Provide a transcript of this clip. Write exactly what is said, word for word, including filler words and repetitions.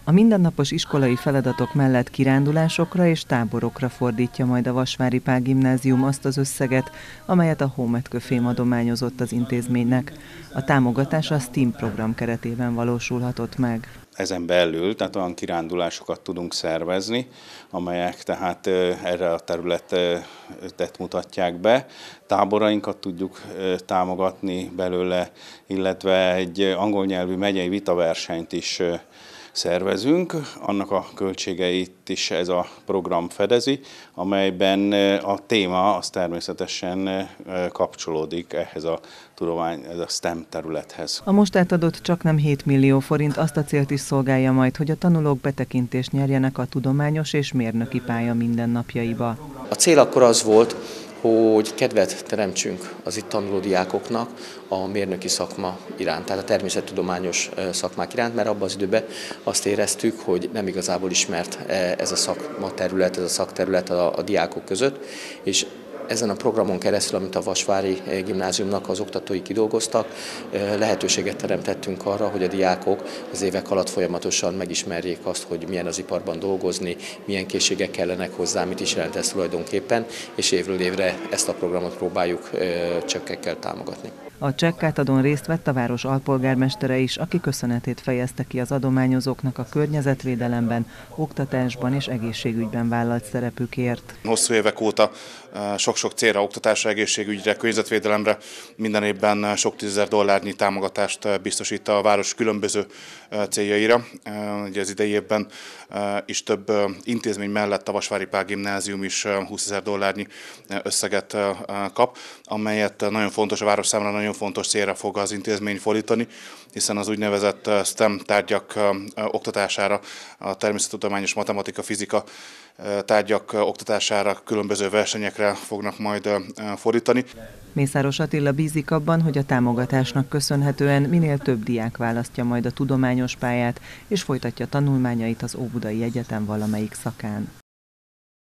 A mindennapos iskolai feladatok mellett kirándulásokra és táborokra fordítja majd a Vasvári Pál Gimnázium azt az összeget, amelyet a Hómetkő adományozott az intézménynek. A támogatás a STEAM program keretében valósulhatott meg. Ezen belül, tehát olyan kirándulásokat tudunk szervezni, amelyek tehát erre a területet mutatják be. Táborainkat tudjuk támogatni belőle, illetve egy angol nyelvű megyei vitaversenyt is szervezünk. Annak a költségeit is ez a program fedezi, amelyben a téma az természetesen kapcsolódik ehhez a tudomány, ez a STEM területhez. A most átadott csaknem hét millió forint azt a célt is szolgálja majd, hogy a tanulók betekintést nyerjenek a tudományos és mérnöki pálya mindennapjaiba. A cél akkor az volt, hogy kedvet teremtsünk az itt tanuló diákoknak a mérnöki szakma iránt, tehát a természettudományos szakmák iránt, mert abban az időben azt éreztük, hogy nem igazából ismert ez a szakma terület, ez a szakterület a, a diákok között, és ezen a programon keresztül, amit a Vasvári Gimnáziumnak az oktatói kidolgoztak, lehetőséget teremtettünk arra, hogy a diákok az évek alatt folyamatosan megismerjék azt, hogy milyen az iparban dolgozni, milyen készségek kellenek hozzá, mit is jelent ez tulajdonképpen, és évről évre ezt a programot próbáljuk csekkekkel támogatni. A csekkátadón részt vett a város alpolgármestere is, aki köszönetét fejezte ki az adományozóknak a környezetvédelemben, oktatásban és egészségügyben vállalt szerepükért. Hosszú évek óta sok-sok célra, oktatásra, egészségügyre, környezetvédelemre minden évben sok tízezer dollárnyi támogatást biztosít a város különböző céljaira. Ugye az idei évben is több intézmény mellett a Vasvári Pál Gimnázium is húszezer dollárnyi összeget kap, amelyet nagyon fontos, a város számára nagyon fontos célra fog az intézmény fordítani, hiszen az úgynevezett STEM tárgyak oktatására, a természettudományos matematika, fizika tárgyak oktatására különböző versenyekre fognak majd fordítani. Mészáros Attila bízik abban, hogy a támogatásnak köszönhetően minél több diák választja majd a tudományos pályát, és folytatja tanulmányait az Óbudai Egyetem valamelyik szakán.